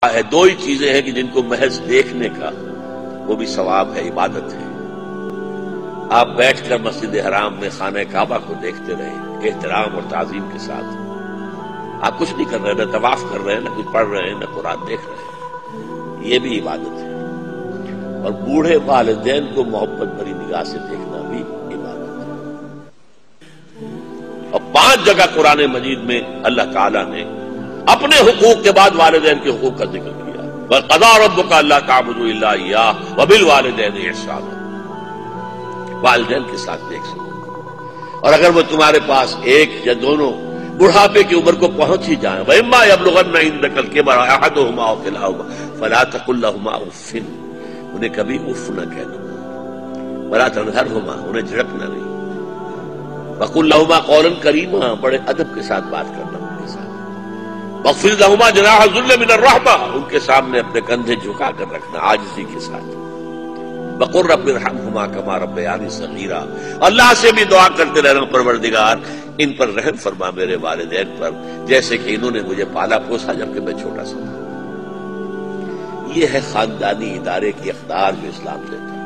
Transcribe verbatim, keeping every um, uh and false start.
ہے دو ہی چیزیں ہیں کہ جن کو محض دیکھنے کا وہ بھی ثواب ہے، عبادت ہے۔ آپ بیٹھ کر مسجد حرام میں خانہ کعبہ کو دیکھتے رہیں احترام اور تعظیم کے ساتھ، آپ کچھ نہیں کر رہے، نہ طواف کر رہے ہیں، نہ کچھ پڑھ رہے ہیں، نہ قرآن دیکھ رہے ہیں، یہ بھی عبادت ہے۔ اور بوڑھے والدین کو محبت بھری نگاہ سے دیکھنا بھی عبادت ہے۔ اور پانچ جگہ قرآن مجید میں اللہ تعالیٰ نے اپنے حقوق کے بعد والدین کے حقوق کا ذکر کیا۔ وَقَضَىٰ رَبُّكَ أَلَّا تَعْبُدُوا إِلَّا إِيَّاهُ وَبِالْوَالِدَيْنِ إِحْسَانًا، والدین کے ساتھ دیکھ سکو، اور اگر وہ تمہارے پاس ایک یا دونوں بڑھاپے کی عمر کو پہنچ ہی جائیں، وَإِمَّا يَبْلُغَنَّ عِندَكَ الْكِبَرَ أَحَدُهُمَا أَوْ كِلَاهُمَا فَلَا تَقُل لَّهُمَا أُفٍّ، انہیں کبھی اف نہ کہنا، وَلَا تَنْهَرْهُمَا، انہیں جھڑکنا نہیں، وَقُل لَّهُمَا قَوْلًا كَرِيمًا، بڑے ادب کے ساتھ بات کرنا ان کے ساتھ، وَاخْفِضْ لَهُمَا جَنَاحَ الذُّلِّ مِنَ الرَّحْمَةِ، ان کے سامنے اپنے کندھے جھکا کر رکھنا عاجزی کے ساتھ، وَقُل رَّبِّ ارْحَمْهُمَا كَمَا رَبَّيَانِي صَغِيرًا، اللہ سے بھی دعا کرتے رہنا پروردگار ان پر رحم فرما میرے والدین پر، جیسے کہ انہوں نے مجھے پالا پوسا جبکہ میں چھوٹا سا تھا۔ یہ ہے خاندانی ادارے کی اقدار جو اسلام دیتا ہے۔